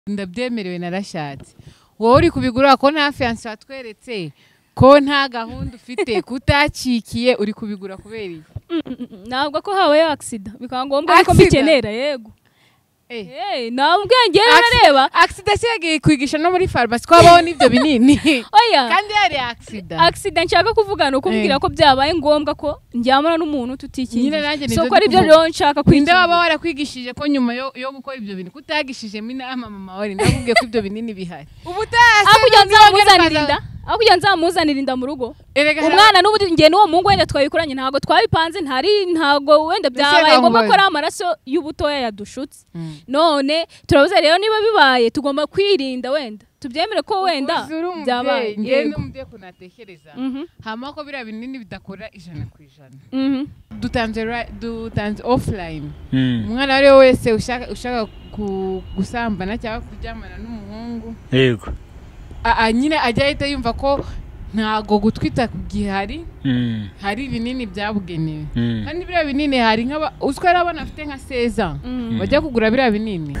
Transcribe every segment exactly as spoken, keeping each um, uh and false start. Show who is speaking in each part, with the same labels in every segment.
Speaker 1: ndabyemerewe narashatse wowe uri kubigura ko nta fiance watweretse ko nta gahunda ufite kutacikiye uri kubigura kubera iki
Speaker 2: ntabwo ko habaye accident bikaba ngombwa ko bikenera yego eh ntabwo ngere nareba
Speaker 1: accident cyagiye kwigisha no muri pharmacy kwabaho nibyo binini
Speaker 2: oya
Speaker 1: kandi yari accident
Speaker 2: accident nshaka kuvuga no kumbwira ko byabaye ngombwa ko njyamana n'umuntu tutikinye so ko ari byo rero nshaka
Speaker 1: kwinda baba warakwigishije ko nyuma yo yo gukora ibyo bintu kutagishije inama mama wari ndakubwiye ko ibyo binini bihari ubutasa
Speaker 2: akujya nzamuzanirinda akujya nzamuzanirinda mu rugo umwana n'ubu ngiye n'uwo mungu wenda twabikoranye ntago twabipanze ntari ntago wenda byabaye ngombwa ko ari amaraso y'ubutoya yadushutse none turabuze rero niba bibaye tugomba kwirinda wenda tubyemere ko wenda byabaye
Speaker 1: ngende umubye kunatekereza hama ko bira binini bidakora ijana ku ijana dutanze dutanze offline umwana ari wese ushaka ushaka gusambana cyangwa kujyamana n'umuhungu
Speaker 3: yego
Speaker 1: a nyine ajya ahita yumva ko ntago gutwita gihari hari ibinini byabugenewe kandi biriya binini hari nk'aba uswara abana afite nka seza bajya kugura biriya binini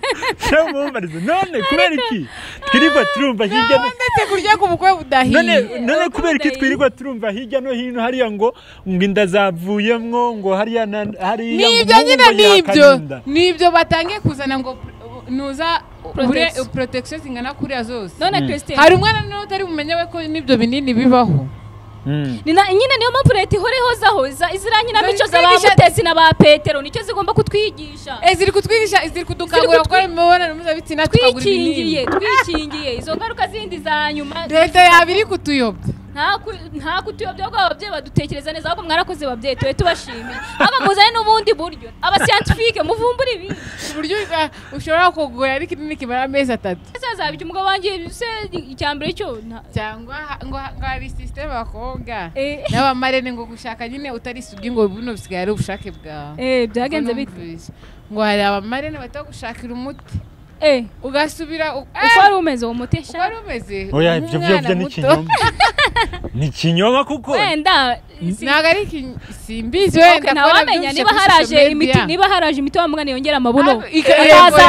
Speaker 3: none kubera iki twirirwa turumva hirya no
Speaker 1: ndetse kurya ku bukwe budahiye
Speaker 3: none none kubera iki twirirwa turumva hirya no hino hariya ngo ngo inda zavuyemwo ngo hariya hariya
Speaker 1: nibyo nyine nibyo nibyo batangiye kuzana ngo nuza ure protection zingana kuriya zose
Speaker 2: none Christine
Speaker 1: hari umwana no utari bumenyewe ko nibyo binini bibaho
Speaker 2: nina nyine niyo mpamvu leta ihoreho zaho iziranye na mico z'abagutesi na ba Petero nicyo zigomba kutwigisha
Speaker 1: eziri kutwigisha iziri kudukangura gukora imibonano mpuzabitsina
Speaker 2: tukagura ibinini twikingiye izo ngaruka zindi za nyuma
Speaker 1: leta yabiri kutuyobya
Speaker 2: nta kutuyobya ko ababyeyi badutekereza neza ahubwo mwarakoze babyeyi tuwe tubashimiye aba muzane n'ubundi buryo aba scientifique muvumbura ibi
Speaker 1: buryo ushobora kugura ari kinini kimara amezi atatu
Speaker 2: azabije umugabo wanjye se icyambere cyo
Speaker 1: cyangwa ngo ngari system bakobwa n'abamarene ngo gushaka nyine utari sugi ngo buno bisigaye ari ubushake bwawe
Speaker 2: eh byagenze bite
Speaker 1: ngo hari abamarene batagushakira umuti
Speaker 2: eh
Speaker 1: ugasubira
Speaker 2: uko ari umeze umutesha
Speaker 1: ari umeze
Speaker 3: oya ibyo byo ni kinyoma ni kinyoma kuko
Speaker 2: wenda
Speaker 1: naga ari simbizi wenda
Speaker 2: nawamenya niba haraje imiti niba haraje imiti wa mwana yongera amabuno akaza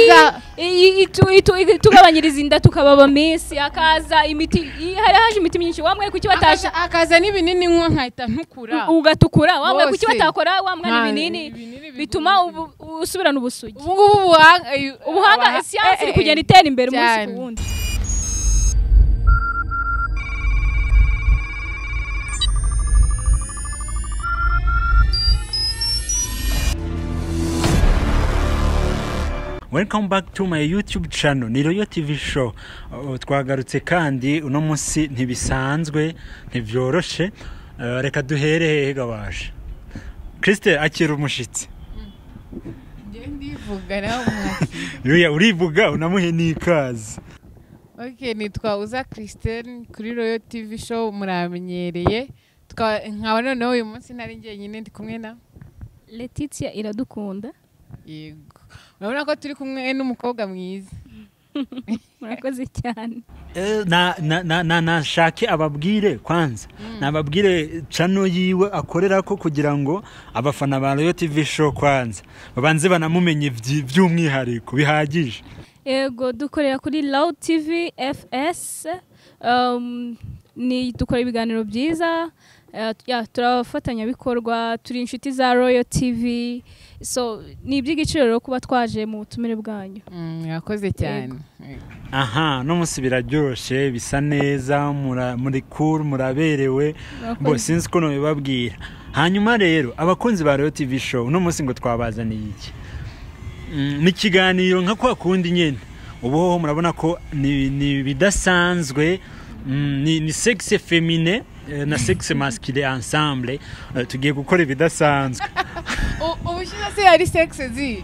Speaker 2: imiti tugabanyiriza inda tukababa minsi akaza imiti hari haje imiti myinshi wamwe kuki batasha
Speaker 1: akaza n'ibinini nko nkahita ntukura
Speaker 2: ugatukura wamwe kuki batakora wa mwana ibinini bituma usubirana ubusugi
Speaker 1: ubu ngubu
Speaker 2: ubuhanga science iri kugenda itera imbere umunsi ku wundi
Speaker 3: Welcome back to my YouTube channel Niroyo T V show. Uh, twagarutse kandi uno munsi ntibisanzwe ntivyoroshe uh, reka duhere hehe gawaje Christe akira umushitsi
Speaker 1: nge ndivuga nawe umwaki
Speaker 3: yoya urivuga unamuhe nikazi
Speaker 1: Okay nitwa Uza Christine kuri Royal T V show muramenyereye nkaba noneho uyu munsi nari ngiye nyine ndi kumwe na
Speaker 2: Letitia Iradukunda
Speaker 1: yego urabona ko turi kumwe n'umukobwa mwiza
Speaker 2: murakoze cyane
Speaker 3: na na na na shake ababwire kwanza nababwire channel yiwe akorera ko kugira ngo abafana ba Royal T V show kwanza babanze banamumenye by'umwihariko bihagije
Speaker 2: yego dukorera kuri Loud T V F S um ni dukora ibiganiro byiza ya turafatanya bikorwa turi inshuti za Royal T V so ni iby'igiciro kuba twaje mu butumire bwanyu
Speaker 1: yakoze cyane
Speaker 3: aha no musi biraryoshe bisa neza muri cool muraberewe bo sinzi ko no bibabwira hanyuma rero abakunzi ba Royal T V show no musi ngo twabazaniye iki ni kiganiro nka kwa kundi nyene ubu murabona ko ni bidasanzwe ni ni sexe féminin na sexe masculine ensemble tugiye gukora ibidasanzwe
Speaker 1: ubushize se ari sexe zi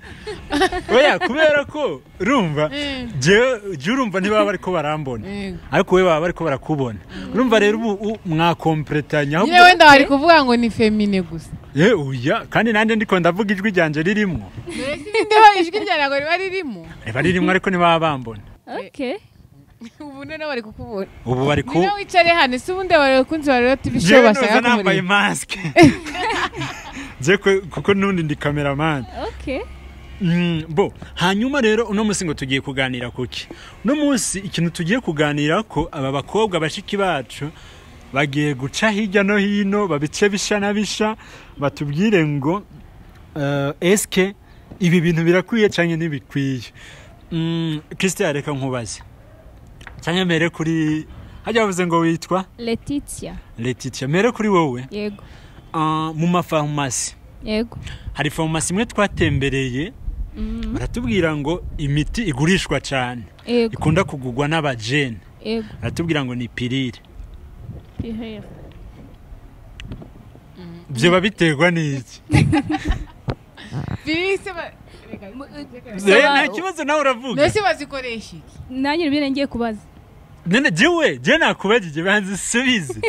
Speaker 3: oya kubera ko urumva je je urumva ntibaba bariko barambona ariko we baba bariko barakubona urumva rero ubu mwakompletanya
Speaker 1: nyine wenda bari kuvuga ngo ni féminin gusa
Speaker 3: eh oya kandi nande ndiko ndavuga ijwi ryanje ririmo
Speaker 1: ndeba ijwi ryanje ngo riba ririmo
Speaker 3: riba ririmo ariko ntibaba bambona
Speaker 2: okay
Speaker 1: ubu none bari kukubona
Speaker 3: ubu bari ku
Speaker 1: niwe wicare hano se ubundi bari kunzi bari T V show bashaka
Speaker 3: kumuri nambaye mask je kuko nundi ndi cameraman
Speaker 2: okay
Speaker 3: bo hanyuma rero uno munsi ngo tugiye kuganira kuki uno munsi ikintu tugiye kuganira ko aba bakobwa bashiki bacu bagiye guca hirya no hino babice bisha na bisha batubwire ngo uh, eske ibi bintu birakwiye cyane ntibikwiye. mm, Christian reka nkubaze cyane mere kuri hajya bavuze ngo witwa
Speaker 2: Letitia
Speaker 3: Letitia mere kuri wowe
Speaker 2: yego
Speaker 3: uh, mu mafarumasi
Speaker 2: yego
Speaker 3: hari farumasi imwe twatembereye mm. baratubwira ngo imiti igurishwa cyane ikunda kugugwa n'abajene
Speaker 2: yego
Speaker 3: baratubwira ngo ni pirire
Speaker 2: pirire
Speaker 3: byo babiterwa n'iki
Speaker 1: pirire se ba
Speaker 3: nta kibazo nawe uravuga
Speaker 1: nese bazikoresha iki
Speaker 2: nanjye ibyo ngiye kubaza
Speaker 3: nene jewe je nakubajije banze subize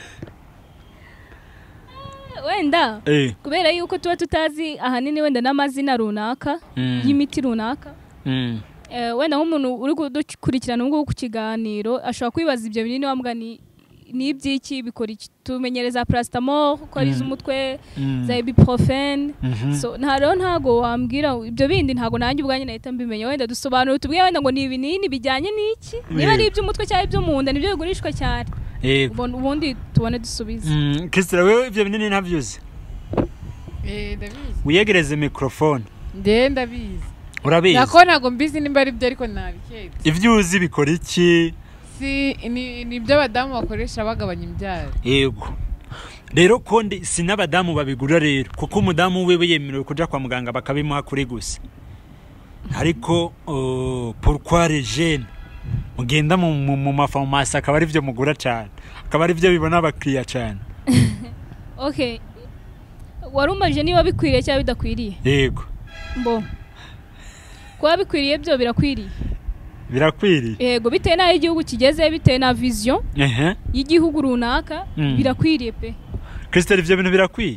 Speaker 2: wenda
Speaker 3: eh.
Speaker 2: kubera yuko tuba tutazi ahanini wenda n'amazina runaka mm. y'imiti runaka mm. eh, wenda nk'umuntu uri kudukurikirana ngo ku kiganiro ashobora kwibaza ibyo binini wambwa ni nibyiki bikora iki tumenyereza paracetamol ko ari z'umutwe mm. za ibuprofen mm -hmm. so ntaro ntago wambwira ibyo bindi ntago nanjye ubwanye nahita mbimenya wenda dusobanura tubwiye wenda ngo ni ibinini bijyanye n'iki niba ari iby'umutwe cyangwa ibyo mu nda nibyo bigurishwa cyane yego ubundi tubone dusubize.
Speaker 3: mm. Christine wewe ibyo binini ntavyuze
Speaker 1: eh ndabizi
Speaker 3: uyegereze microphone
Speaker 1: nde ndabizi
Speaker 3: urabizi
Speaker 1: nako nago mbizi nimba ari byo ariko nabiketse
Speaker 3: ivyuzi bikora iki
Speaker 1: si ni nibyo abadamu bakoresha bagabanya imbyaro
Speaker 3: yego rero konde sinabadamu babigura rero kuko umudamu wewe yemerewe kuja kwa muganga bakabimuha kuri gusa ariko uh, pourquoi les jeunes mugenda mu mu mafarumasi akaba ari byo mugura cyane akaba ari byo bibona abakiriya cyane
Speaker 2: okay warumaje niba bikwiriye cyangwa bidakwiriye
Speaker 3: yego
Speaker 2: mbo kwa bikwiriye byo birakwiriye
Speaker 3: birakwiriye
Speaker 2: yego bitewe naho igihugu kigeze bitewe na vision
Speaker 3: ehe
Speaker 2: y'igihugu runaka mm. birakwiriye pe
Speaker 3: Christelle ivyo bintu birakwiye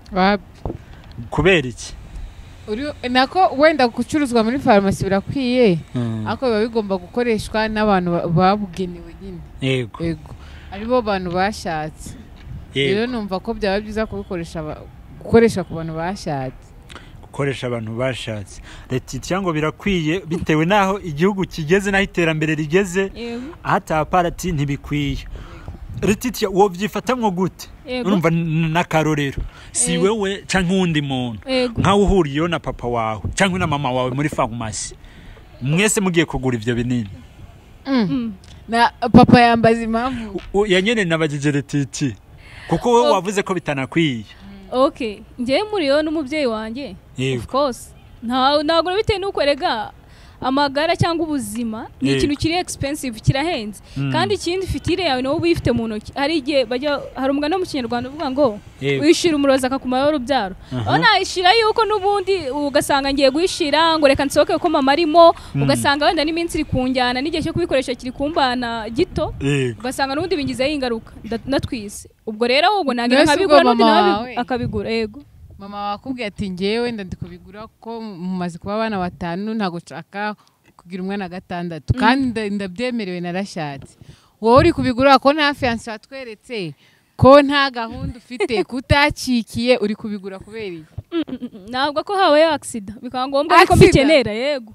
Speaker 3: kubera iki
Speaker 1: uri nako wenda gucuruzwa muri farumasi birakwiye mm. ako biba bigomba gukoreshwa n'abantu babugenewe nyine
Speaker 3: yego
Speaker 1: yego aribo bantu bashatse rero numva ko byaba byiza kubikoresha gukoresha ku bantu bashatse
Speaker 3: gukoresha abantu bashatse Letitia ngo birakwiye bitewe naho igihugu kigeze naho iterambere rigeze hata parati ntibikwiye. Letitia wo byifatamwe gute urumva nakarorero si wewe canke undi muntu nka uhuriyo na papa wawe canke na mama wawe muri farumasi mwese mugiye kugura ivyo binini
Speaker 1: mm. na papa yambaza impamvu
Speaker 3: yanyene nabagije Letitia kuko wewe wavuze ko bitanakwiye.
Speaker 2: Okay ngiye muri yo n'umubyeyi wanjye of course nta nagura bitewe nuko rega amagara cyangwa ubuzima ni ikintu kiri expensive kirahenze mm. kandi ikindi fitire yawe no ubifite mu ntoki hari igihe bajya hari umugani mu Kinyarwanda uvuga ngo wishira umuroza akakumayo urubyaro ona ishira yuko nubundi ugasanga ngiye guishira ngo reka nsohoke ko mama arimo mm. ugasanga wenda n'iminsi iri kunjyana n'igihe cyo kubikoresha kiri kumbana gito ugasanga nubundi bingize y'ingaruka natwise ubwo rero ubwo nagira nkabigura n'undi nawe akabigura yego
Speaker 1: mama wakubwiye ati ngewe ndi kubigura ko mumaze kuba abana batanu ntago nshaka kugira umwana gatandatu mm. kandi ndabyemerewe narashatse wowe uri kubigura ko nta fiance watweretse ko nta gahunda ufite kutacikiye uri kubigura kubera iki
Speaker 2: ntabwo ko habaye accident bikaba ngombwa ko bikenera yego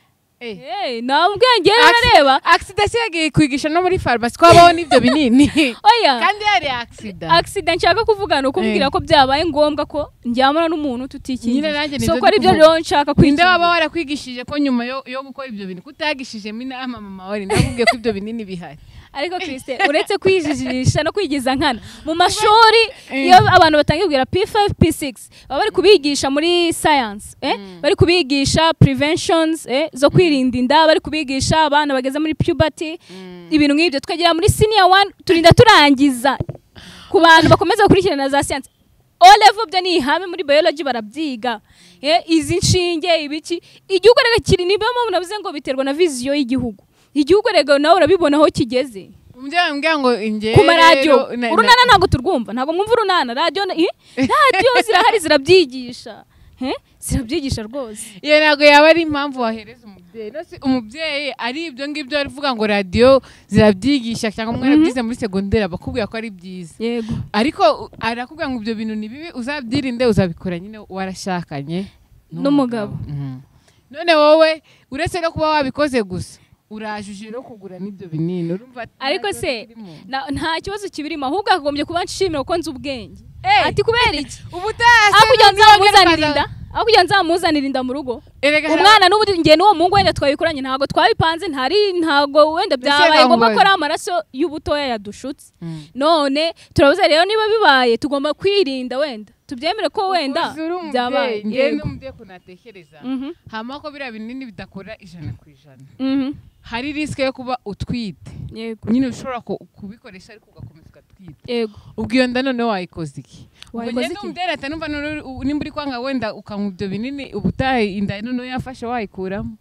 Speaker 2: eh hey, nabwe ngera nareba
Speaker 1: accident cyagiye kwigisha no muri pharmacy ko abaho nibyo binini
Speaker 2: oya
Speaker 1: kandi yari accident
Speaker 2: accident nshaka kuvugana uko mbwira ko byabaye ngombwa ko njyamana n'umuntu tutikinye so ko ari byo rero nshaka
Speaker 1: kwinda Inda baba warakwigishije ko nyuma yo yo gukora ibyo bintu kutagishije mina mama wari ndakubwiye ko ibyo binini bihari
Speaker 2: ariko Christe uretse kwijijisha no kwigiza nkana mu mashuri iyo abantu batangibwira P five P six baba bari kubigisha muri science eh mm. bari kubigisha preventions eh zo kwirinda inda bari kubigisha abana bageze muri puberty mm. ibintu nk'ibyo tukagera muri senior one turinda turangiza ku bantu bakomeza gukurikirana za science O level byo ni ihame muri biology barabyiga eh izi nshinge ibiki igihugu rega kiri nibe mu navuze ngo biterwa na vision y'igihugu igihugu rega nawe urabibona aho kigeze
Speaker 1: umujya mbwa ngo ingere
Speaker 2: ku radio urunana ntago turwumva ntago mwumva urunana radio radio zirahari zirabyigisha he zirabyigisha rwose
Speaker 1: iyo nago yaba ari impamvu wahereza umubyeyi no si umubyeyi ari ibyo ngibyo arivuga ngo radio zirabyigisha cyangwa umwana byize muri secondaire bakubwira ko ari byiza
Speaker 2: yego
Speaker 1: ariko arakubwira ngo ibyo bintu ni bibi uzabyirinde uzabikora nyine warashakanye
Speaker 2: n'umugabo
Speaker 1: none wowe uretse no kuba wabikoze gusa urajuje no kugura n'ibyo binini urumva
Speaker 2: ariko se nta kibazo kibirimo ahubwo akagombye kuba nshimira ko nzi ubwenge ati kubera iki
Speaker 1: ubutase
Speaker 2: akujya nzamuzanira inda akujya nzamuzanira inda mu rugo umwana n'ubu ngiye n'uwo muhungu wenda twabikoranye ntago twabipanze ntari ntago wenda byabaye ngombwa ko ari amaraso y'ubutoya yadushutse none turabuze rero niba bibaye tugomba kwirinda wenda tubyemere ko wenda byabaye
Speaker 1: ngiye n'umubye kunatekereza hama ko bira binini bidakora ijana ku ijana hari risk yo kuba utwite
Speaker 2: yego
Speaker 1: nyine ushobora kubikoresha ariko ugakomeza ugatwite
Speaker 2: yego
Speaker 1: ubwo iyo nda none wayikoze iki
Speaker 2: wayikoze iki
Speaker 1: umdereta numva nimba uri kwanga wenda ukanywa ibyo binini ubutaye inda none yafashe wayikuramo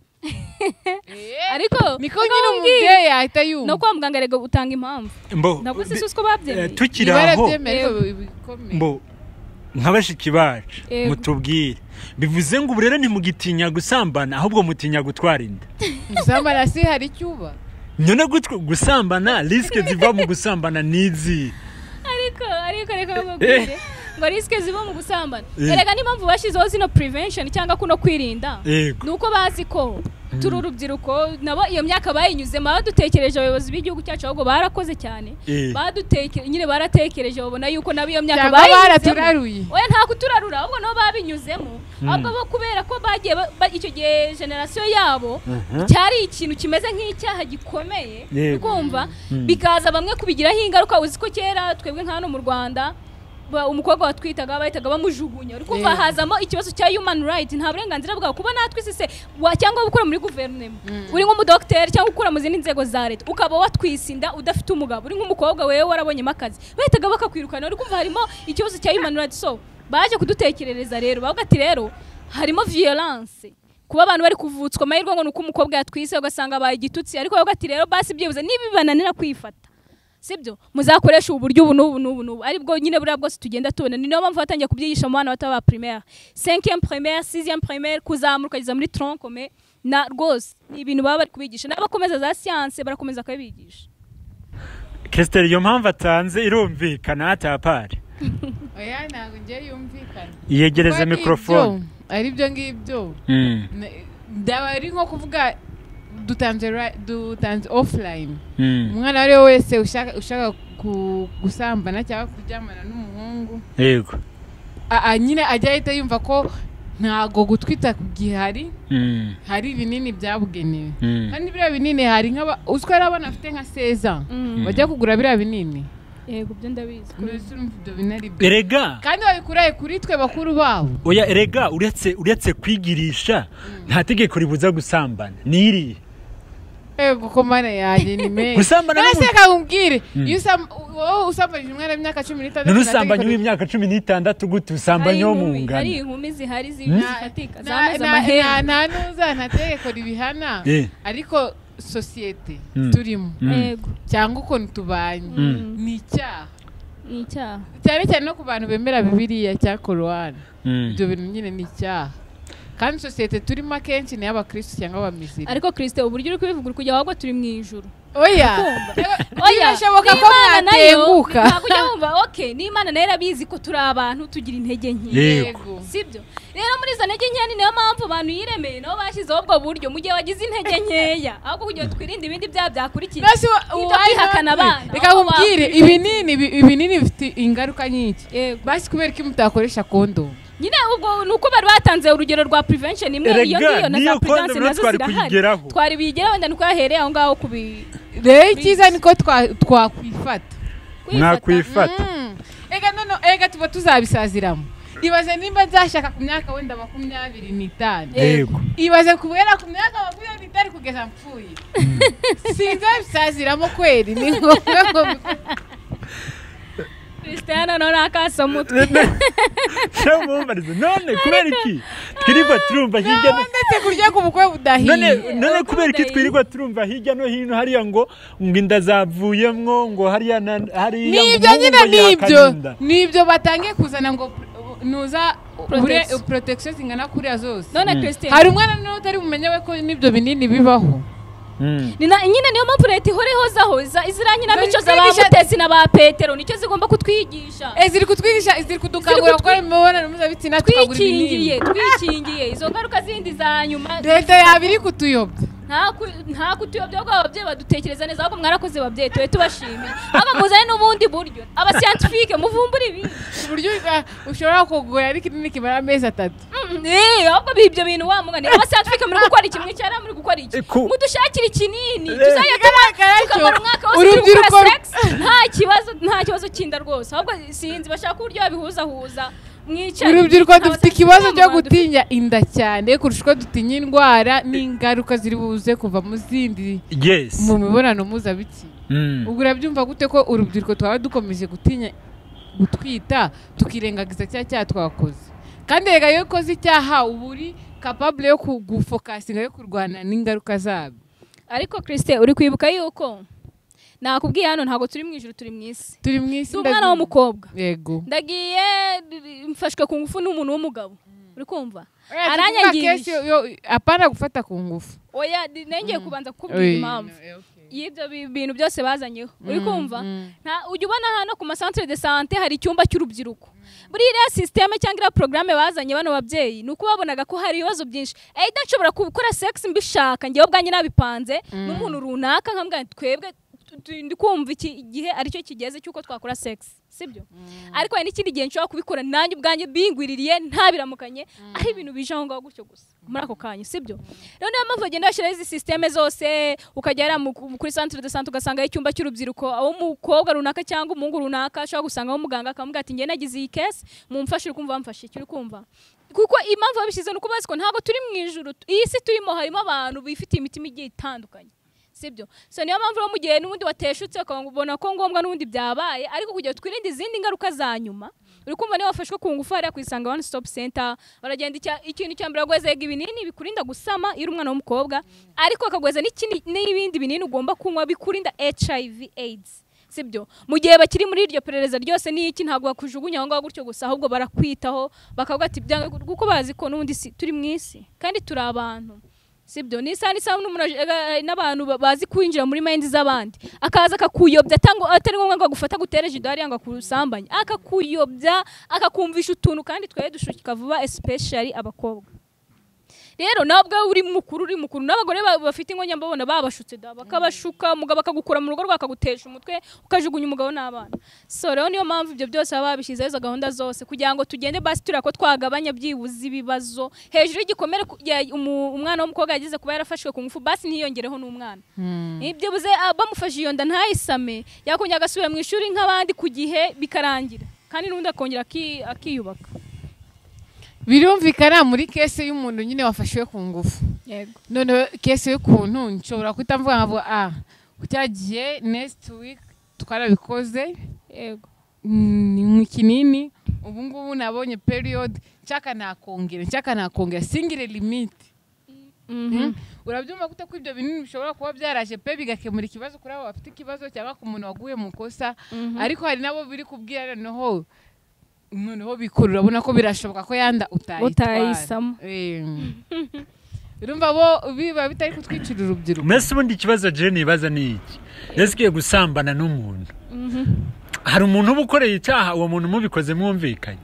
Speaker 2: ariko
Speaker 1: niko nyine umubyeyi ahita yumva
Speaker 2: no kwa muganga rego utanga impamvu nabuze se usko babyemeye
Speaker 3: tukiraho mbo nk'abashiki bacu mutubwire bivuze ngo ubu rero ntimugitinya gusambana ahubwo mutinya gutwara inda
Speaker 1: gusambana si hari icyuba
Speaker 3: none gusambana risike ziva mu gusambana nizi
Speaker 2: ariko ariko reka mubwire ngo risike ziva mu gusambana erega n'impamvu bashyizeho zino prevention cyangwa kuno kwirinda nuko bazi ko turi urubyiruko nabo iyo myaka bayinyuzemo badutekereje abayobozi b'igihugu cyacu ahubwo barakoze cyane badutekereje nyine baratekereje babona yuko nabo iyo myaka
Speaker 1: bayinyuzemo
Speaker 2: oya nta kuturarura ahubwo nabo babinyuzemo ahubwo bo kubera ko bagiye icyo gihe generation yabo cyari ikintu kimeze nk'icyaha gikomeye kumva bikaza bamwe kubigiraho ingaruka uzi ko kera twebwe nka hano mu Rwanda umukobwa watwitaga bahitaga bamujugunya uri kumva hazamo ikibazo cya human right nta burenganzira bwawe kuba natwe sise cyangwa gukora muri guverinoma uri nk'umudokiteri cyangwa ukora mu zindi nzego za leta ukaba watwisinda udafite umugabo uri nk'umukobwa wewe warabonyemo akazi bahitaga bakakwirukana uri kumva harimo ikibazo cya human right so baje kudutekerereza rero bavuga ati rero harimo violence kuba abantu bari kuvutswa amahirwe ngo nuko umukobwa yatwise ugasanga baye igitutsi ariko bavuga ati rero basi byibuze nibibananira kwifata sibyo muzakoresha uburyo ubu n'ubu n'ubu n'ubu aribwo nyine buriya bwose tugenda tubona ni niyo mpamvu batangiye kubyigisha mu bana bato ba primaire cinquième primaire sixième primaire kuzamuka kugeza muri tronc commun na rwose ni ibintu baba bari kubigisha n'abakomeza za science barakomeza kubigisha
Speaker 3: Christelle iyo mpamvu atanze irumvikana atapari
Speaker 1: oya ntabwo ngiye yumvikana
Speaker 3: yegereze microphone
Speaker 1: ari byo ngibyo ndaba ari nko kuvuga dutanze dutanze offline umwana ari wese ushaka ushaka gusambana cyangwa kuryamana n'umuhungu
Speaker 3: yego
Speaker 1: a nyine ajya ahita yumva ko ntago gutwita gihari hari ibinini byabugenewe kandi biriya binini hari nk'aba uziko ari abana afite nka seza bajya kugura biriya binini
Speaker 2: yego byo ndabizi
Speaker 3: erega
Speaker 1: kandi babikuraye kuri twe bakuru babo
Speaker 3: oya erega uretse uretse kwigirisha nta tegeko ribuza gusambana niri
Speaker 1: ego komana yaje ni me
Speaker 3: gusambana
Speaker 1: naseka kumbwire usambanye umwana w'imyaka cumi n'itandatu
Speaker 3: n'usambanye w'imyaka cumi n'itandatu gute usambanye wo mu ngana
Speaker 2: ari inkumi zihari zifatika zameza amahera
Speaker 1: nta nuza nta tegeko ribihana ariko societe turimo
Speaker 2: yego
Speaker 1: cyangwa ukuntu tubanye ni icyaha
Speaker 2: ni icyaha
Speaker 1: cyane cyane no ku bantu bemera bibiliya cya korowani ibyo bintu nyine ni icyaha kandi societe turimo akenshi ni y'abakristo cyangwa abamiziri
Speaker 2: ariko Kristo uburyo uri kubivuga uri kujya ahubwo turi mu ijuru
Speaker 1: oya oya birashoboka ko mwatenguka
Speaker 2: ntabwo ujya wumva okay n'Imana nayo irabizi ko turi abantu tugira intege nke
Speaker 3: yego
Speaker 2: sibyo rero muri izo ntege nke niyo mpamvu abantu yiremeye nabo bashyizeho ubwo buryo mu gihe wagize intege nkeya ahubwo kugira twirinde ibindi byaha byakurikiye kwihakana abana
Speaker 1: reka nkubwire ibinini ibinini bifite ingaruka nyinshi basi kubera ko mutakoresha kondomu
Speaker 2: nyine ubwo nuko bari batanze urugero rwa prevention imwe iyo ngiyo na za prudence nazo zirahari twari bigera wenda nuko yahereye aho ngaho kubi
Speaker 1: rero ikiza niko twakwifata
Speaker 3: mwakwifata
Speaker 1: ega none ega tuba tuzabisaziramo ibaze nimba nzashaka ku myaka wenda makumyabiri n'itanu
Speaker 3: yego
Speaker 1: ibaze kubera ku myaka makumyabiri n'itanu kugeza mpfuye sinzabisaziramo kweri ni ngombwa ngo
Speaker 2: Cristiano no nakasa mutwe
Speaker 3: Shamumarize none kubera iki twirirwa turumva hirya no
Speaker 1: ndetse kurya ku bukwe budahiye
Speaker 3: none none kubera iki twirirwa turumva hirya no hino hariya ngo ngo inda zavuyemwo ngo hariya hariya
Speaker 1: nibyo nyine nibyo nibyo batangiye kuzana ngo nuza protection zingana kuriya zose
Speaker 2: none Cristiano
Speaker 1: hari umwana n'utari bumenyewe ko nibyo binini bibaho
Speaker 2: nyine niyo mpamvu leta ihora ihozaho iziriya nkinamico z'abamutesi na ba petero nicyo zigomba kutwigisha
Speaker 1: ziri kutwigisha ziri kudukangurira gukora imibonano mpuzabitsina tukagura ibinini
Speaker 2: twikingiye izo ngaruka zindi za nyuma
Speaker 1: leta yaba iri kutuyobya
Speaker 2: nta kutuyobya ahubwo ababyeyi badutekereza neza ahubwo mwarakoze babyeyi tube tubashimiye ahubwo muzane n'ubundi buryo abasiyantifike muvumbura ibindi
Speaker 1: uburyo ushobora kugura ariko inini kimara amezi atatu
Speaker 2: ahubwo ibyo bintu wamugane abasiyantifike muri gukora iki muri cyara muri gukora iki mudushakira ikinini tuzajya tukamara umwaka wose turi gukora sex nta kibazo nta kibazo kinda rwose ahubwo sinzi bashaka uburyo babihuzahuza
Speaker 1: urubyiruko dufite ikibazo cyo gutinya inda cyane kurusha uko dutinya indwara n'ingaruka ziri buze kuva mu zindi mu mibonano mpuzabitsina ubwo urabyumva gute ko urubyiruko twaba dukomeje gutinya gutwita tukirengagiza cya cyaha twakoze kandi rega iyo ukoze icyaha uba uri capable yo kugufokasinga yo kurwana n'ingaruka zabyo
Speaker 2: ariko Christe uri kwibuka yuko nakubwiye hano ntago turi mu ijuru turi mu isi
Speaker 1: turi mu isi
Speaker 2: umwana w'umukobwa
Speaker 1: yego
Speaker 2: ndagiye mfashwe ku ngufu n'umuntu w'umugabo uri kumva aranyangiye
Speaker 1: apana gufata ku ngufu
Speaker 2: oya nengeye kubanza kukubwira impamvu y'ibyo bintu byose bazanyeho uri kumva ujya ubona hano ku masantere de sante hari icyumba cy'urubyiruko buri iriya sisiteme cyangwa iriya porogaramu bazanye bano babyeyi ni uko babonaga ko hari ibibazo byinshi idashobora gukora sex mbishaka ngewe ubwanjye nabipanze n'umuntu runaka nkambwira twebwe ndi kumva iki igihe aricyo kigeze cyuko twakora sex sibyo ariko hari n'ikindi gihe nshobora kubikora nanjye ubwanjye bingwiririye ntabiramukanye ari ibintu bije aho ngaho gutyo gusa muri ako kanya sibyo rero niyo mpamvu bagenda bashyiraho izi sisiteme zose ukagera kuri centre de santé ugasangaho icyumba cy'urubyiruko aho umukobwa runaka cyangwa umuhungu runaka ashobora gusangaho umuganga akamubwira ati njye nagize iyi case mumfashe uri kumva bamfashe icyo uri kumva kuko impamvu babishyize ni uko bazi ko ntabwo turi mu ijuru iyi si turimo harimo abantu bifitiye imitima igiye itandukanye sibyo so niyo mpamvu mu gihe n'ubundi wateshutse ukabona ko ngombwa n'ubundi byabaye ariko kugira twirinde izindi ngaruka za nyuma uri kumva niba wafashwe ku ngufu hariya kwisanga one stop center baragenda ikintu cya mbere bagwezega ibinini bikurinda gusama iyo uri umwana w'umukobwa ariko bakagweza n'ibindi binini ugomba kunywa bikurinda H I V AIDS sibyo mu gihe bakiri muri iryo perereza ryose n'iki ntabwo bakujugunya aho ngaho gutyo gusa ahubwo barakwitaho bakavuga ati kuko bazi ko n'ubundi turi mu isi kandi turi abantu sibyo nisa nisa n'abantu bazi kwinjira muri mind z'abandi akaza akakuyobya tango atari ngombwa ngo gufata gutereje idari yanga kusambanya akakuyobya akakumvisha utuntu kandi twaye dushukika vuba especially abakobwa rero nabwo uri mukuru uri mukuru n'abagore bafite ingonya mbabona babashutse da bakabashuka umugabo akagukura mu rugo rwakagutesha umutwe ukajugunya umugabo n'abana so rero niyo mpamvu ibyo byose baba babishyizeho izo gahunda zose kugira ngo tugende basi turako twagabanya byibuze ibibazo hejuru y'igikomere umwana w'umukobwa yagize kuba yarafashwe ku ngufu basi ntiyongereho n'umwana ibyo buze bamufashe iyo nda ntayisame yakongera agasubira mu ishuri nk'abandi ku gihe bikarangira kandi n'undi akongera akiyubaka
Speaker 1: birumvikana muri kese y'umuntu nyine wafashwe ku ngufu
Speaker 2: yego
Speaker 1: none kese y'ukuntu nshobora kwita mvuga ngo ah utagiye next week twarabikoze
Speaker 2: yego
Speaker 1: ni mu kinini ubu ngubu nabonye period nshaka nakongera nshaka nakongera single limit urabyumva gute ko ibyo binini bishobora kuba byaraje pe bigakemura ikibazo kuri abo bafite ikibazo cyangwa ku muntu waguye mu kosa ariko hari nabo biri kubwira noneho noneho bikurura urabona ko birashoboka ko yanda
Speaker 2: utayisamo
Speaker 1: urumva bo biba bitari kutwicira urubyiruko
Speaker 3: mbese ubundi ikibazo je nibaza ni iki yasikiye gusambana n'umuntu hari umuntu uba ukoreye icyaha uwo muntu mubikoze mwumvikanye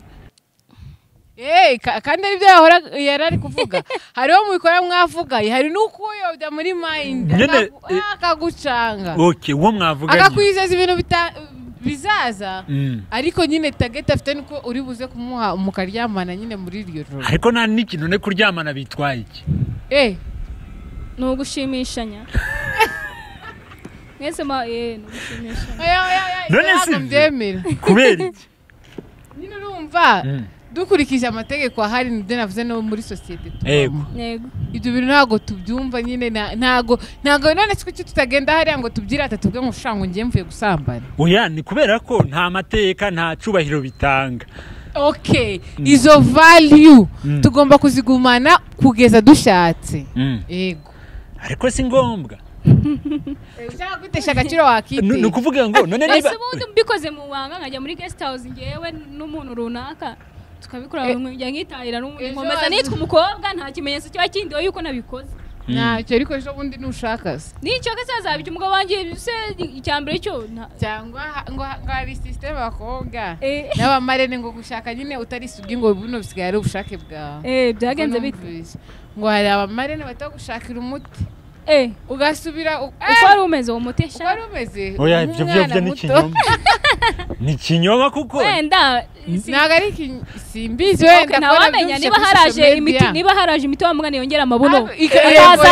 Speaker 1: eh kandi ari byo yahora yarari kuvuga hariho mubikora mwavugaye hari nuko yobya muri mind akagucanga
Speaker 3: okay uwo mwavuganye
Speaker 1: akakwizeza ibintu bita bizaza ariko nyine tageta afite nuko uri buze kumuha umukaryamana nyine muri iryo joro
Speaker 3: ariko nta n'ikintu ne kuryamana bitwaye iki
Speaker 1: eh
Speaker 2: no gushimishanya mwese ma eh no gushimishanya
Speaker 1: aya aya aya none
Speaker 3: kubera iki
Speaker 1: nyine urumva dukurikije amategeko ahari nde navuze no muri societe
Speaker 3: yego
Speaker 2: yego
Speaker 1: ibyo bintu ntago tubyumva nyine ntago ntago none cyo tutagenda hari ngo tubyirata tubwe ngo shango ngiye mvuye gusambana
Speaker 3: oya ni kubera ko nta mateka nta cubahiro bitanga
Speaker 1: okay izo value tugomba kuzigumana kugeza dushatse yego
Speaker 3: ariko si ngombwa
Speaker 1: ushaka kwitesha agaciro wakite
Speaker 3: ni ukuvuga ngo none niba
Speaker 2: ese bundi mbikoze mu wanga nkajya muri guest house ngewe n'umuntu runaka tukabikora ngo ngitahira n'umumeza nitwa umukobwa nta kimenyetso cyo kindi yuko nabikoze
Speaker 1: ntacyo ariko ejo bundi nushaka se
Speaker 2: nicyo kasazabije umugabo wanjye se icyambere cyo
Speaker 1: cyangwa ngo ngari system bakobwa n'abamarene ngo gushaka nyine utari sugi ngo buno bisigaye ari ubushake bwawe
Speaker 2: eh byagenze bite
Speaker 1: ngo hari abamarene batagushakira umuti
Speaker 2: eh
Speaker 1: ugasubira
Speaker 2: uko ari umeze uwo muti
Speaker 1: uko ari umeze
Speaker 3: oya ibyo byo ni kinyoma ni kinyoma kuko
Speaker 2: wenda
Speaker 1: naga ari simbizi wenda
Speaker 2: nawe amenya niba haraje imiti niba haraje imiti wa mwana yongera amabuno akaza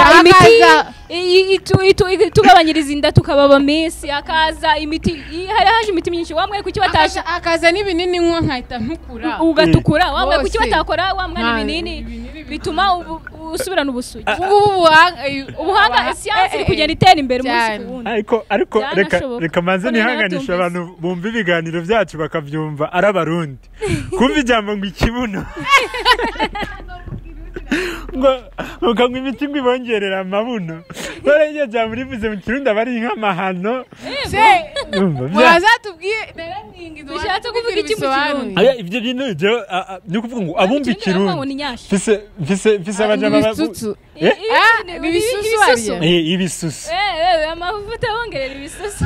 Speaker 2: imiti tugabanyiriza inda tukababa minsi akaza imiti hari haje imiti myinshi wamwe kuki batasha
Speaker 1: akaza n'ibinini nko nkahita ntukura
Speaker 2: ugatukura wamwe kuki batakora wa mwana ibinini bituma usubirana ubusugi ubuhanga siyansi iri kugenda itera imbere umunsi ku wundi
Speaker 3: ariko ariko reka reka manze nihanganisha abantu bumva ibiganiro byacu bakabyumva ari abarundi kumva ijambo ngo ikibuno ngo ukanywa imiti ngo ibongerera amabuno dore iyo jambo rivuze mu kirundi aba ari nk'amahano
Speaker 1: wazatubwiye
Speaker 2: bishatse kuvuga iki mu kirundi
Speaker 3: aya ibyo bintu ni ukuvuga ngo abumva ikirundi mfise mfise mfise abajama
Speaker 1: ibisusu ibisusu
Speaker 3: eh ibisusu
Speaker 2: eh amavuta bongerera ibisusu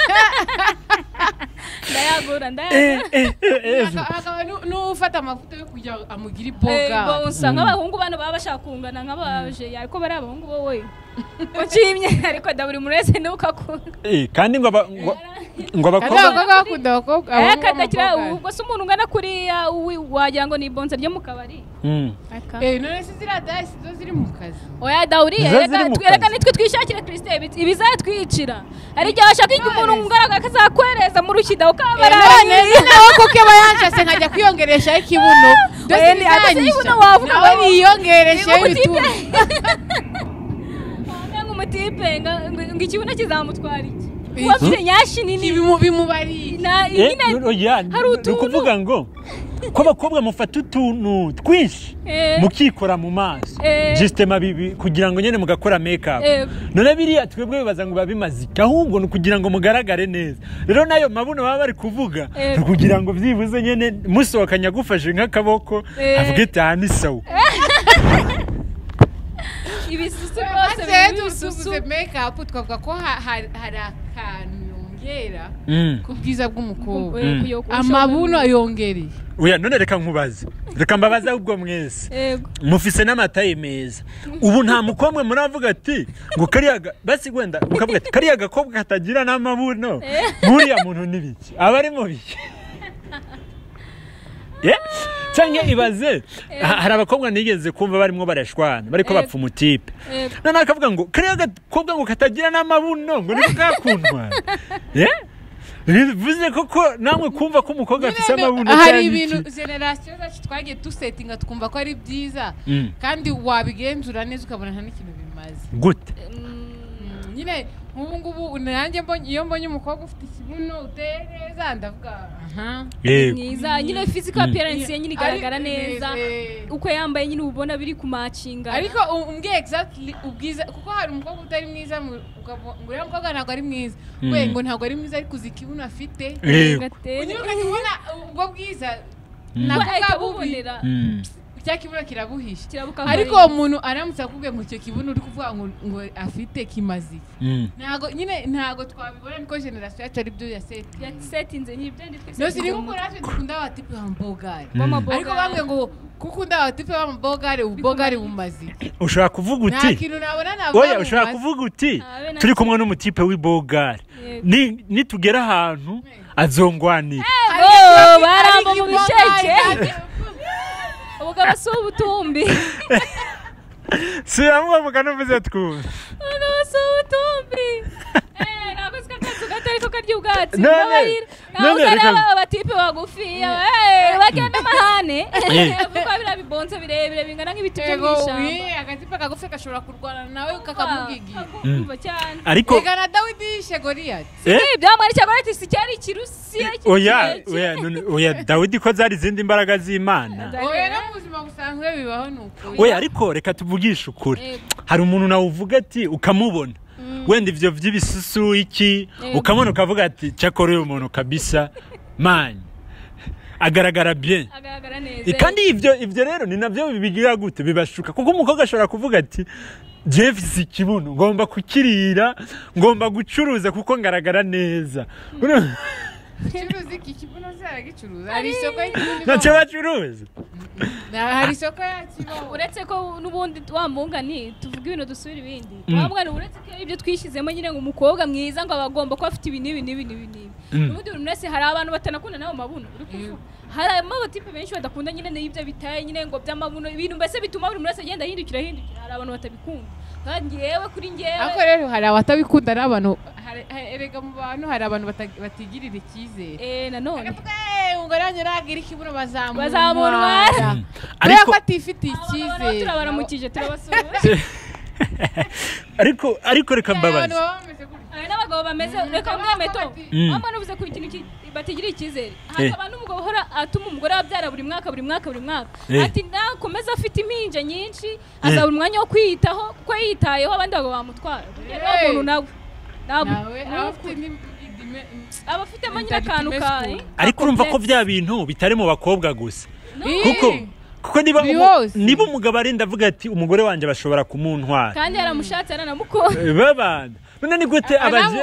Speaker 2: ndayagura ndayagura
Speaker 1: hakaba n'ufata amavuta yo kujya amugira iboga
Speaker 2: bo usanga abahungu bano baba bashaka kungana nk'abaje ariko bari abahungu wowe wacimye ariko daburi murese nuka ko
Speaker 3: eh kandi ngo ngo
Speaker 1: abakobwa bakunda abakobwa
Speaker 2: eh kadakira ubwo se umuntu ungana kuri wagira ngo ni bonza ryo mu kabari
Speaker 1: eh none se zira dasi zo ziri mu kazi
Speaker 2: oya dauri reka twereka nitwe twishakira Christine ibizaye twicira ari igihe ashaka umuntu ungana akazakwereza mu rukida ukabara
Speaker 1: none nawe kuko bayashase nkajya kwiyongeresha ikibuno dose
Speaker 2: ikibuno wavuga
Speaker 1: ngo yiyongereshe ibitu
Speaker 2: umutipe ngo ikibuno kizamutwara iki wafite nyashi nini
Speaker 1: bimubari
Speaker 2: na nyine
Speaker 3: hari utuntu kuvuga ngo ko bakobwa mufata utuntu twinshi mukikora mu maso systema bibi kugira ngo nyene mugakora make up none biriya twebwe bibaza ngo babimazika ahubwo no kugira ngo mugaragare neza rero nayo mabuno baba bari kuvuga kugira ngo byibuze nyene musohokanya gufashe nk'akaboko avuge tani sawa
Speaker 2: ibisusu rwose
Speaker 1: ibisusu make up twavuga ko hari akantu yongera kubwiza bw'umukobwa amabuno yongereye
Speaker 3: oya none reka nkubaze reka mbabaza ubwo mwese mufise n'amataye meza ubu nta mukobwa muravuga ati ngo kariya basi gwenda mukavuga ati kariya gakobwa katagira n'amabuno buriya muntu nibiki aba ari mu biki yeah cyangwa ibaze hari abakobwa nigeze kumva barimo barashwana bariko bapfa umutipe none akavuga ngo kariya gakobwa ngo katagira n'amabuno ngo nikakuntwa yeah bivuze koko namwe kumva ko umukobwa afise amabuno cyane
Speaker 1: hari ibintu generation zacu twagiye dusettinga tukumva ko ari byiza kandi wabigenzura neza ukabona nta n'ikintu bimaze
Speaker 3: gute
Speaker 1: nyine ubu ngubu nanjye mbonye iyo mbonye umukobwa ufite ikibuno uteye neza ndavuga aha
Speaker 2: mwiza nyine physical appearance ye nyine igaragara neza uko yambaye nyine ubona biri ku matchinga
Speaker 1: ariko umbwiye exactly ubwiza kuko hari umukobwa utari mwiza ngo uriya mukobwa ntabwo ari mwiza we ngo ntabwo ari mwiza ariko uzi ikibuno afite unyuka tubona ubwo bwiza ntabwo bubonera cya kibuno kirabuhisha ariko uwo muntu aramutse akubwiye ngo icyo kibuno uri kuvuga ngo afite kimazi ntago nyine ntago twabibona niko generation yacu ari byo
Speaker 2: yasetinze n'ibyo nditwe
Speaker 1: no siri nkuko natwe dukunda abatipe b'ambogare ariko bamwe ngo kukunda abatipe b'ambogare ubogare bumazi
Speaker 3: ushaka kuvuga uti
Speaker 1: nta kintu nabona nabwo
Speaker 3: oya ushaka kuvuga uti turi kumwe n'umutipe w'ibogare ni nitugera ahantu azongwanira
Speaker 2: oh baramba mu bisheke ubugaba so ubutumbi
Speaker 3: siramwa mukanovuze twumva
Speaker 2: ubugaba so ubutumbi eh nako sikakazu gatari ko karya ubwatsi ndabahira none reka abatipe bagufi eh bagenda mahane kuko bira bibonze birebire bingana nk'ibiti byo mwishamba
Speaker 1: eh agatipe kagufi gashobora kurwana nawe kakamugigira
Speaker 2: kumva cyane
Speaker 3: ariko
Speaker 1: ega na Dawidi Shegoriat
Speaker 2: eh byamwari cyagorati si cyari kirusi
Speaker 3: oya oya oya Dawidi ko zari zindi imbaraga z'Imana
Speaker 1: oya no muzima busanzwe bibaho nuko
Speaker 3: oya ariko reka tuvugisha ukuri hari umuntu nawe uvuga ati ukamubona wenda ivyo vy'ibisusu iki ukamona ukavuga ati cyakora uyu muntu kabisa man agaragara bien
Speaker 2: agaragara neza
Speaker 3: kandi ivyo ivyo rero ni navyo bibigira gute bibashuka kuko umukobwa ashobora kuvuga ati Jeff ikibuno ngomba kukirira ngomba gucuruza kuko ngaragara neza
Speaker 1: Curuza iki kibuno zaragicuruza hari isoko y'ikibuni
Speaker 3: Nacyo bacuruza
Speaker 1: hari isoko yakibaho
Speaker 2: uretse ko nubundi twamunga ni tuvuga ibintu dusubira ibindi twamwana uretse ko ibyo twishizemo nyine ngo umukobwa mwiza ngo abagomba ko afite ibintu ibintu ibintu ibintu nubundi buri mwese hari abantu batanakunda nabo mabuno uri kuvuga hari amabatipe benshi badakunda nyine n'ibyo bitaye nyine ngo by'amabuno ibintu mbese bituma buri mwese agenda ahindukira ahindukira hari abantu batabikunda kandi yewe kuri ngewe
Speaker 1: ako rero hari abatabikunda n'abantu erega mu bantu hari abantu batigirira icyizere
Speaker 2: eh nanone
Speaker 1: umugore wanjye aragira ikibuno bazamura
Speaker 2: bazamura
Speaker 1: ariko atifitiye icyizere
Speaker 2: turabaramukije turabasura
Speaker 3: ariko ariko reka mbabaze
Speaker 2: hari n'abagabo bameze reka mwemeto mama nuvuze ku ikintu batigirira icyizere hari abantu umugabo hora atuma umugore wabyara buri mwaka buri mwaka buri mwaka ati nakomeza afite iminja nyinshi azabura umwanya wo kwiyitaho kuko yitayeho abandi bagabo bamutwara rero umuntu nawe abafite amanyira akantu kawe
Speaker 3: ariko urumva ko bya bintu bitari mu bakobwa gusa kuko kuko niba niba umugabo arinda avuga ati umugore wanje bashobora kumuntwara
Speaker 2: kandi yaramushatse aranamukora
Speaker 3: babanda none ni gute abaje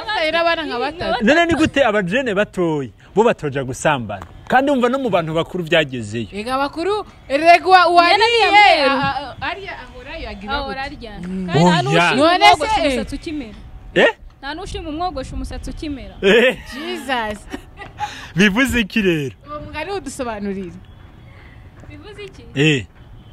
Speaker 3: none ni gute abajene batoye bo batoja gusambana kandi umva no mu bantu bakuru byagezeyo
Speaker 1: ega bakuru regwa wariye ariya ahora yagira
Speaker 2: ahora arya kandi none umusatsi ukimera
Speaker 3: eh
Speaker 2: nta nushima umwogosha umusatsi ukimera
Speaker 1: Jesus
Speaker 3: bivuze iki rero
Speaker 1: uwo mugari udusobanurira
Speaker 2: bivuze iki
Speaker 3: eh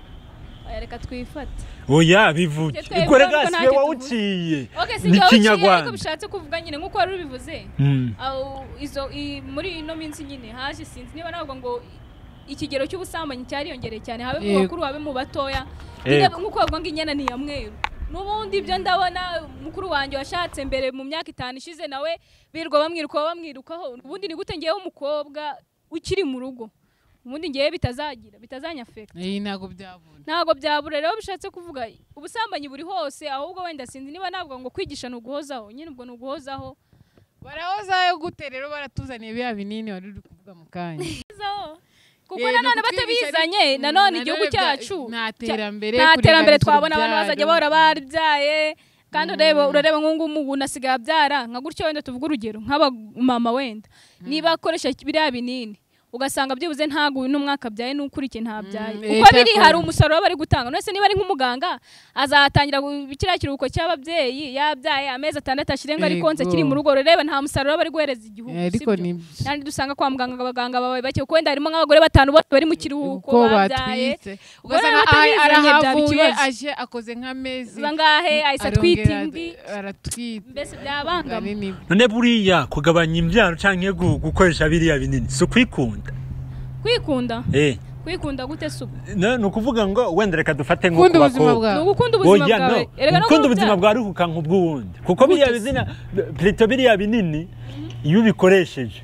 Speaker 2: reka twifate
Speaker 3: oya bivuge ikore gasiye wawuciye
Speaker 2: ni kinyarwanda ariko bishatse kuvuga nyine nkuko wari ubivuze au izo muri ino minsi nyine haje sinzi niba navuga ngo ikigero cy'ubusambanyi cyariyongereye cyane habe mu bakuru habe mu batoya nkuko bavuga ngo inyana ni yamweru nubundi ibyo ndabona mukuru wanjye washatse mbere mu myaka itanu ishize nawe birwa bamwiruka bamwirukaho ubundi ni gute ngiyeho umukobwa ukiri mu rugo ubundi ngiye bitazagira bitazanyafekta
Speaker 1: eh nago byabura
Speaker 2: nago byabura rero bishatse kuvuga ubusambanyi buri hose ahubwo wenda sinzi niba navuga ngo kwigisha no guhozaho nyine ubwo no guhozaho
Speaker 1: barahozayo gute rero baratuzaniye bya binini wari uri kuvuga mu kanya
Speaker 2: kuko nanone batabizanye nanone igihugu cyacu
Speaker 1: nta terambere
Speaker 2: nta terambere twabona abantu bazajya bahora baribyaye kandi ureba urareba nkungu umuntu asigaye abyara nka gutyo wenda tuvuga urugero nk'aba mama wenda niba akoresha biriya binini ugasanga byibuze ntago n'umwaka byaye n'ukurike ntabyaye uko biri hari umusaruro bari gutanga none se niba ari nk'umuganga azatangira bikira kiruko cy'ababyeyi yabyaye amezi atandatu ashirenga ari konse kiri mu rugo reba nta musaruro bari guhereza igihugu
Speaker 1: ariko ni
Speaker 2: nandi dusanga kwa muganga abaganga babaye bake uko wenda harimo nk'abagore batanu bose bari mu kiruhuko babyaye
Speaker 1: ugasanga arahavuye aje akoze nk'amezi
Speaker 2: bangahe ahise twita indi
Speaker 1: aratwita
Speaker 2: mbese byabangama
Speaker 3: none buriya kugabanya imbyaro canke gukoresha biriya binini so kwikunda
Speaker 2: kwikunda
Speaker 3: eh
Speaker 2: kwikunda gute subu
Speaker 3: no nukuvuga ngo wenda reka dufate ngo
Speaker 2: kubako no gukunda ubuzima bwawe
Speaker 3: erega no gukunda ubuzima bwawe ruhuka nk'ubwundi kuko biriya bizina plutôt biriya binini iyo ubikoresheje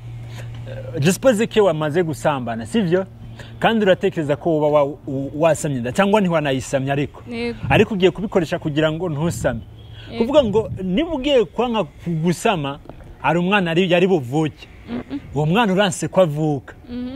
Speaker 3: je suppose que wamaze gusambana sivyo kandi uratekereza ko uba wasamye nda cyangwa ntiwanayisamye ariko ariko ugiye kubikoresha kugira ngo ntusame kuvuga ngo niba ugiye kwanka kugusama ari umwana ari yari buvuke uwo mwana uranse ko avuka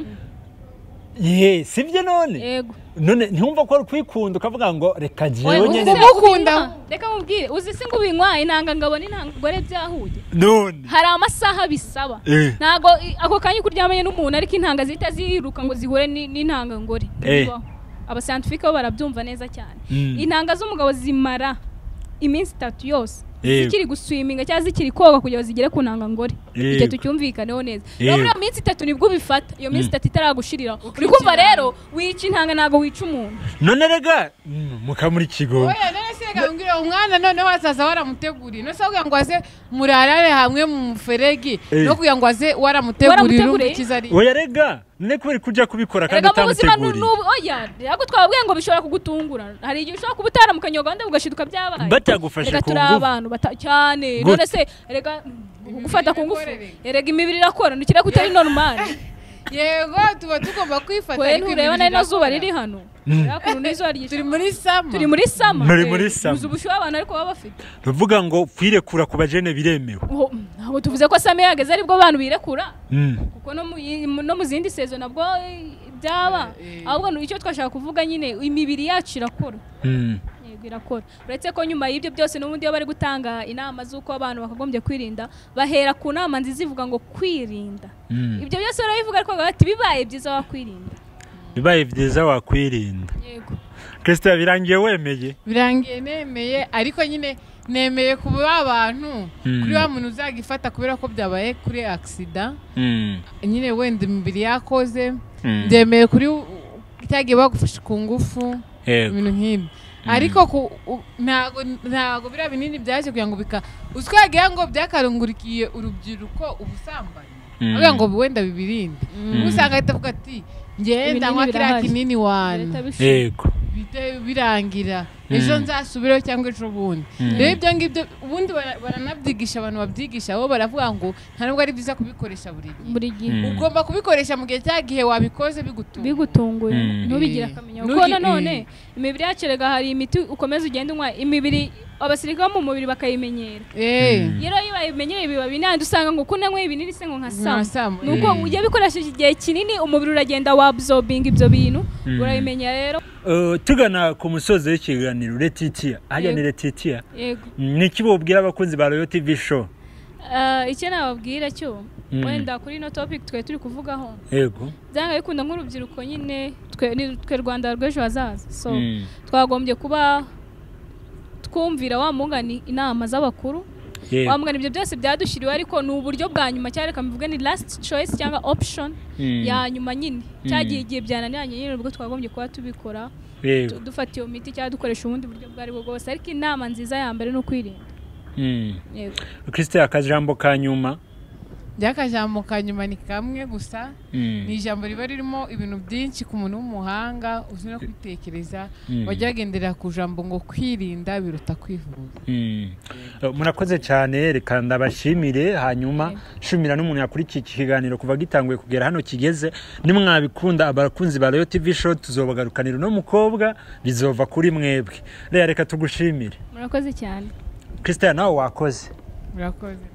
Speaker 3: ye sivyo none
Speaker 2: yego
Speaker 3: none ntumva ko kwikunda ukavuga ngo reka jewe nyene
Speaker 2: kumukunda reka mubwire uzi singo binywa intanga ngabona intangore byahuye
Speaker 3: none
Speaker 2: hari amasaha bisaba nago ako kanyi kuryamanye n'umuntu ariko intanga zita ziruka ngo zihure n'intanga ngore aba scientifique bo barabyumva neza cyane intanga z'umugabo zimara iminsi itatu yose zikiri guswiminga cyangwa zikiri koga kugira zigere ku ntanga ngore icyo tucyumvikaneho neza rero muri minsi itatu nibwo bifata iyo minsi itatu itaragushirira uri kumva rero wica intanga nago wica umuntu
Speaker 3: none rega mukamuri kigo
Speaker 1: oya none se rega ngira umwana none wazaza waramuteguriye no se kugira ngo aze murarare hamwe mu muferegi no kugira ngo aze waramutegurira umukizari
Speaker 3: oya rega none kubera kuja kubikora kandi utamuteguriye
Speaker 2: oya rego twabwiye ngo bishobora kugutungura hari igihe ushobora kubutara mu kanyoganda ugashiduka byabaye
Speaker 3: batagufashe ku ngufu
Speaker 2: cyane none se rega gufata ku ngufu erega imibiri irakora ndikira kutari normal
Speaker 1: yego tuba tugomba kwifata
Speaker 2: ariko ureba nari zuba riri hano yakuru nizo ari
Speaker 1: turi muri sama
Speaker 2: turi muri sama
Speaker 3: muri muri sama
Speaker 2: uzubushuye abantu ariko baba bafite
Speaker 3: ruvuga ngo kwirekura ku bajene biremewe
Speaker 2: ntabwo tuvuze ko same yageze aribwo abantu birekura kuko no no mu zindi sezo nabwo byaba ahubwo icyo twashaka kuvuga nyine imibiri yacu irakora birakora uretse ko nyuma y'ibyo byose n'ubundi bari gutanga inama z'uko abantu bakagombye kwirinda bahera ku nama nziza ivuga ngo kwirinda ibyo byose barabivuga ariko bati bibaye byiza wakwirinda
Speaker 3: bibaye byiza wakwirinda
Speaker 2: yego
Speaker 3: Christian birangiye wemeye
Speaker 1: birangiye nemeye ariko nyine nemeye kuba abantu kuri wa muntu uzagifata kubera ko byabaye kuri accident nyine wenda imibiri yakoze ndemeye kuri cyagiye bagufasha ku ngufu ibintu nk'ibi ariko ntago ntago bira binini byaje kugira ngo bika uswagiye ngo byakarungurikiye urubyiruko ubusambanye avuga ngo wenda bibirinde usanga ahita ati ngenda nkwa kira kinini wana
Speaker 3: yego
Speaker 1: bite birangira ejo nzasubiraho cyangwa ejo bundi rero ibyo ngibyo ubundi baranabyigisha abantu babyigisha bo baravuga ngo nta nubwo ari byiza kubikoresha buri gihe ugomba kubikoresha mu gihe cyagihe wabikoze bigutunguye
Speaker 2: bigutunguye ntubigira akamenya kuko nanone imibiri yacerega hari imiti ukomeza ugenda unywa imibiri abasirikare mu mubiri bakayimenyera eh yero yibayimenyera biba binandi usanga ngo kunanywa ibinini se ngo nkasama nuko ujye bikoresheje igihe kinini umubiri uragenda wabsorbing ibyo bintu urayimenya rero
Speaker 3: tugana ku musozi w'ikiganiro Letitia hajya ni Letitia niki bobwira abakunzi ba Royal T V show
Speaker 2: icyo nababwira cyo wenda kuri no topic twe turi kuvugaho
Speaker 3: yego
Speaker 2: byanga bikunda nk'urubyiruko nyine twe twe Rwanda rw'ejo hazaza so twagombye kuba twumvira wa mungani inama z'abakuru wa mungani ibyo byose byadushiriwe ariko ni uburyo bwa nyuma cyareka mvuge ni last choice cyangwa option ya nyuma nyine cyagiye igihe byananiranye nyine ubwo twagombye kuba tubikora dufata iyo miti cyangwa dukoresha ubundi buryo bwari bwo bwose ariko inama nziza ya mbere no kwirinda
Speaker 3: yego Christian akajambo ka nyuma
Speaker 1: byakajambo ka nyuma ni kamwe gusa ni ijambo riba ririmo ibintu byinshi ku muntu w'umuhanga uzi no kwitekereza wajyagendera ku jambo ngo kwirinda biruta kwivuza
Speaker 3: murakoze cyane reka ndabashimire hanyuma shumira n'umuntu yakuri iki kiganiro kuva gitanguye kugera hano kigeze nimwabikunda abakunzi ba Royal T V show tuzobagarukanira no mukobwa bizova kuri mwebwe reka tugushimire
Speaker 2: murakoze cyane
Speaker 3: Christian nawe wakoze
Speaker 1: murakoze